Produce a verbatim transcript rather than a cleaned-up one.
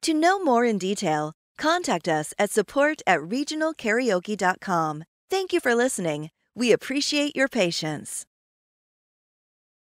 To know more in detail, contact us at support at regional karaoke dot com. Thank you for listening. We appreciate your patience.